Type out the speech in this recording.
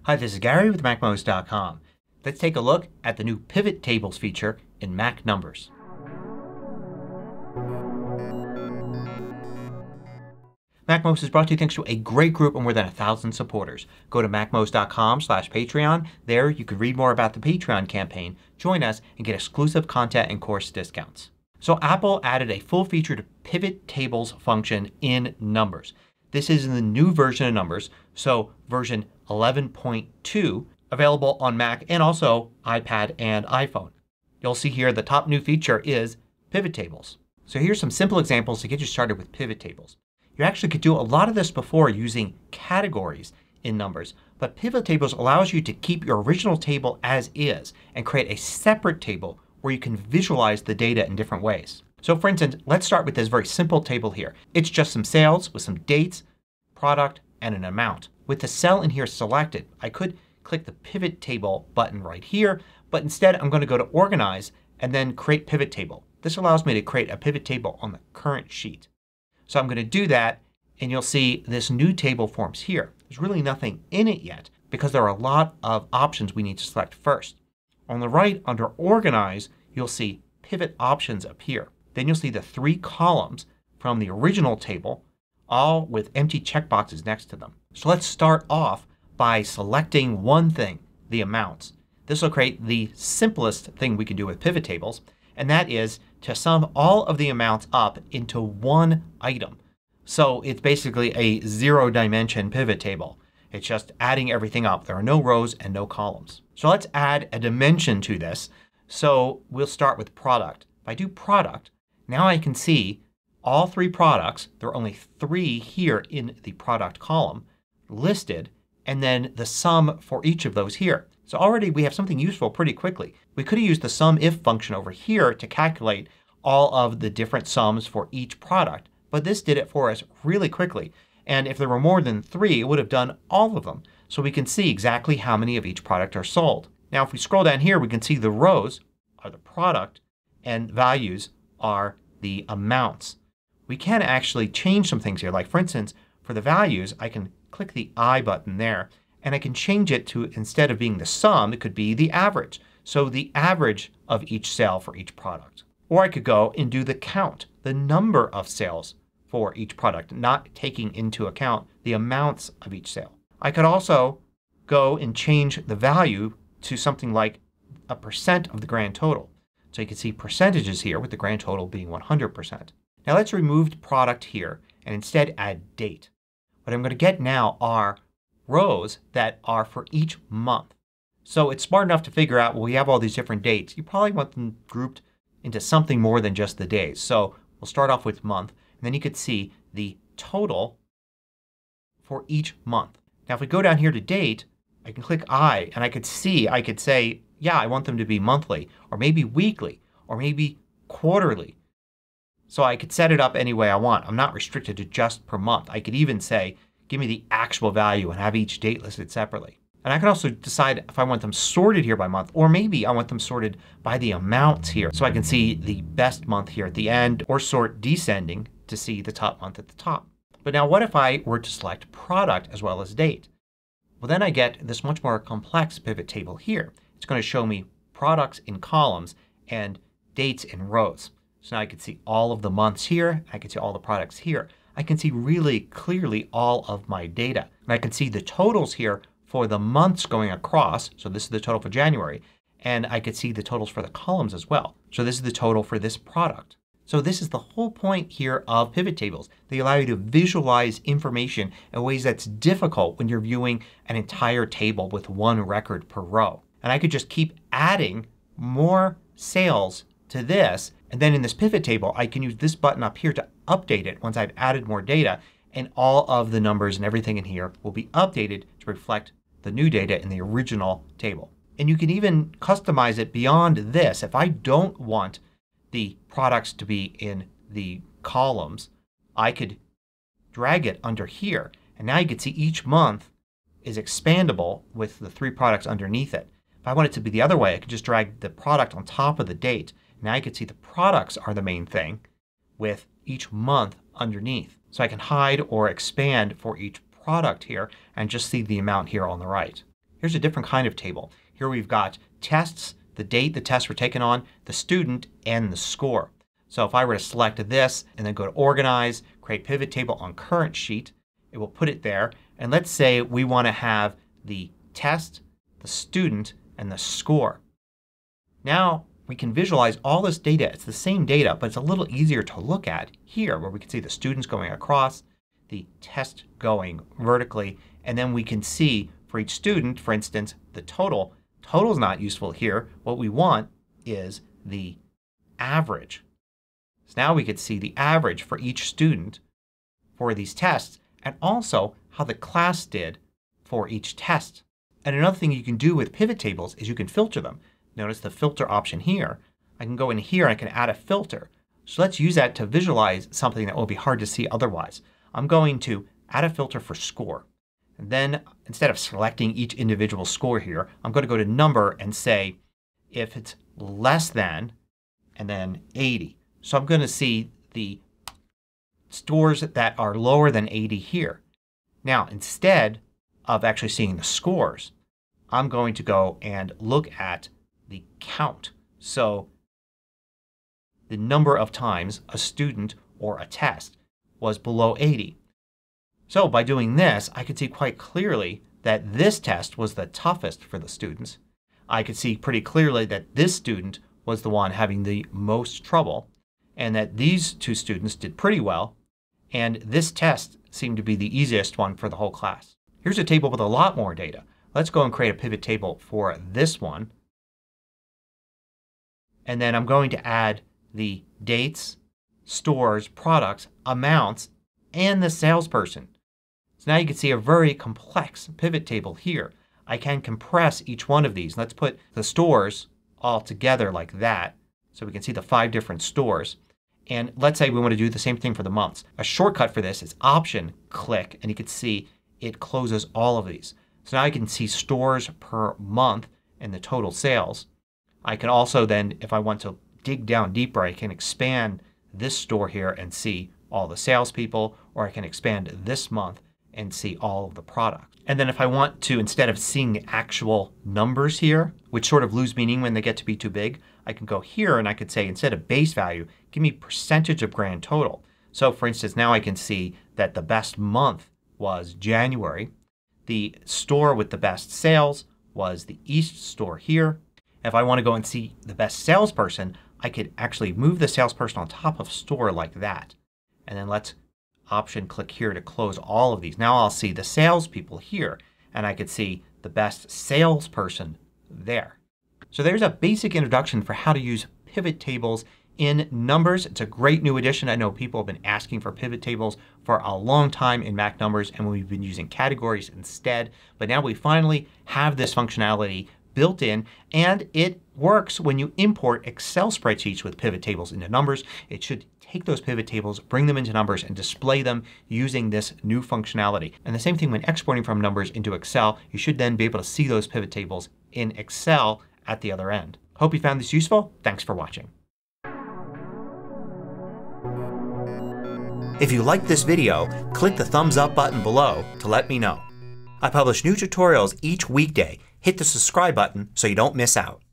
Hi, this is Gary with MACMOST.com. Let's take a look at the new Pivot Tables feature in Mac Numbers. MACMOST is brought to you thanks to a great group of more than 1,000 supporters. Go to MACMOST.com/Patreon. There you can read more about the Patreon campaign, join us, and get exclusive content and course discounts. So Apple added a full featured Pivot Tables function in Numbers. This is in the new version of Numbers, so version 11.2, available on Mac and also iPad and iPhone. You'll see here the top new feature is Pivot Tables. So here's some simple examples to get you started with Pivot Tables. You actually could do a lot of this before using categories in Numbers, but Pivot Tables allows you to keep your original table as is and create a separate table where you can visualize the data in different ways. So for instance, let's start with this very simple table here. It's just some sales with some dates, product, and an amount. With the cell in here selected, I could click the Pivot Table button right here, but instead I'm going to go to Organize and then Create Pivot Table. This allows me to create a pivot table on the current sheet. So I'm going to do that and you'll see this new table forms here. There's really nothing in it yet because there are a lot of options we need to select first. On the right under Organize you'll see Pivot Options appear. Then you'll see the 3 columns from the original table, all with empty checkboxes next to them. So let's start off by selecting one thing, the amounts. This will create the simplest thing we can do with pivot tables, and that is to sum all of the amounts up into one item. So it's basically a 0-dimension pivot table. It's just adding everything up. There are no rows and no columns. So let's add a dimension to this. So we'll start with product. If I do product, now I can see all 3 products, there are only 3 here in the product column listed, and then the sum for each of those here. So already we have something useful pretty quickly. We could have used the SUMIF function over here to calculate all of the different sums for each product, but this did it for us really quickly. And if there were more than 3 it would have done all of them. So we can see exactly how many of each product are sold. Now if we scroll down here we can see the rows are the product and values are the amounts. We can actually change some things here. Like for instance for the values I can click the I button there and I can change it to, instead of being the sum, it could be the average. So the average of each sale for each product. Or I could go and do the count, the number of sales for each product, not taking into account the amounts of each sale. I could also go and change the value to something like a percent of the grand total. So you can see percentages here with the grand total being 100%. Now let's remove product here and instead add date. What I'm going to get now are rows that are for each month. So it's smart enough to figure out, well, we have all these different dates. You probably want them grouped into something more than just the days. So we'll start off with month and then you could see the total for each month. Now if we go down here to date I can click I and I could say, yeah, I want them to be monthly or maybe weekly or maybe quarterly. So I could set it up any way I want. I'm not restricted to just per month. I could even say give me the actual value and have each date listed separately. And I can also decide if I want them sorted here by month or maybe I want them sorted by the amounts here. So I can see the best month here at the end or sort descending to see the top month at the top. But now what if I were to select product as well as date? Well then I get this much more complex pivot table here. It's going to show me products in columns and dates in rows. So now I can see all of the months here. I can see all the products here. I can see really clearly all of my data. And I can see the totals here for the months going across. So this is the total for January. And I could see the totals for the columns as well. So this is the total for this product. So this is the whole point here of pivot tables. They allow you to visualize information in ways that's difficult when you're viewing an entire table with one record per row. And I could just keep adding more sales to this, and then in this pivot table I can use this button up here to update it once I've added more data, and all of the numbers and everything in here will be updated to reflect the new data in the original table. And you can even customize it beyond this. If I don't want the products to be in the columns I could drag it under here and now you can see each month is expandable with the 3 products underneath it. If I want it to be the other way I could just drag the product on top of the date. Now you can see the products are the main thing with each month underneath. So I can hide or expand for each product here and just see the amount here on the right. Here's a different kind of table. Here we've got tests, the date the tests were taken on, the student, and the score. So if I were to select this and then go to Organize, create Pivot Table on Current Sheet, it will put it there. And let's say we want to have the test, the student, and the score. Now we can visualize all this data. It's the same data, but it's a little easier to look at here where we can see the students going across, the test going vertically, and then we can see for each student, for instance, the total. Total is not useful here. What we want is the average. So now we could see the average for each student for these tests and also how the class did for each test. And another thing you can do with pivot tables is you can filter them. Notice the filter option here. I can go in here and I can add a filter. So let's use that to visualize something that will be hard to see otherwise. I'm going to add a filter for score. And then instead of selecting each individual score here, I'm going to go to number and say if it's less than and then 80. So I'm going to see the scores that are lower than 80 here. Now instead of actually seeing the scores, I'm going to go and look at the count. So the number of times a student or a test was below 80. So by doing this I could see quite clearly that this test was the toughest for the students. I could see pretty clearly that this student was the one having the most trouble and that these two students did pretty well and this test seemed to be the easiest one for the whole class. Here's a table with a lot more data. Let's go and create a pivot table for this one. And then I'm going to add the dates, stores, products, amounts, and the salesperson. So now you can see a very complex pivot table here. I can compress each one of these. Let's put the stores all together like that so we can see the 5 different stores. And let's say we want to do the same thing for the months. A shortcut for this is Option, click, and you can see it closes all of these. So now I can see stores per month and the total sales. I can also then, if I want to dig down deeper, I can expand this store here and see all the salespeople, or I can expand this month and see all of the products. And then if I want to, instead of seeing the actual numbers here, which sort of lose meaning when they get to be too big, I can go here and I could say instead of base value, give me percentage of grand total. So for instance now I can see that the best month was January. The store with the best sales was the East store here. If I want to go and see the best salesperson, I could actually move the salesperson on top of store like that. And then let's Option click here to close all of these. Now I'll see the salespeople here and I could see the best salesperson there. So there's a basic introduction for how to use pivot tables in Numbers. It's a great new addition. I know people have been asking for pivot tables for a long time in Mac Numbers and we've been using categories instead. But now we finally have this functionality built in and it works when you import Excel spreadsheets with pivot tables into Numbers. It should take those pivot tables, bring them into Numbers, and display them using this new functionality. And the same thing when exporting from Numbers into Excel. You should then be able to see those pivot tables in Excel at the other end. Hope you found this useful. Thanks for watching. If you liked this video, click the thumbs up button below to let me know. I publish new tutorials each weekday. Hit the subscribe button so you don't miss out.